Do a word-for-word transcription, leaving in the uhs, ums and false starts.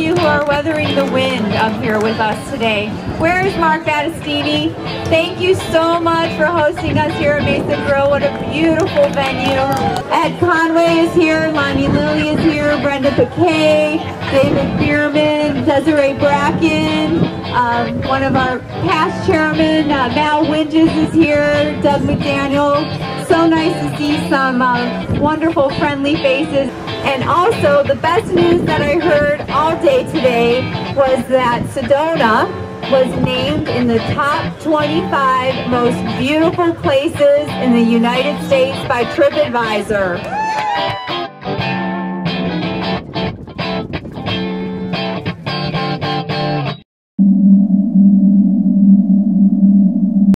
you who are weathering the wind up here with us today. Where is Mark Battistini? Thank you so much for hosting us here at Mesa Grill. What a beautiful venue. Ed Conway is here, Lonnie Lilly is here, Brenda Piquet, David Bierman, Desiree Bracken, um, one of our past chairmen, uh, Mal Winges is here, Doug McDaniel. So nice to see some uh, wonderful friendly faces. And also the best news that I heard all day today was that Sedona was named in the top twenty-five most beautiful places in the United States by TripAdvisor.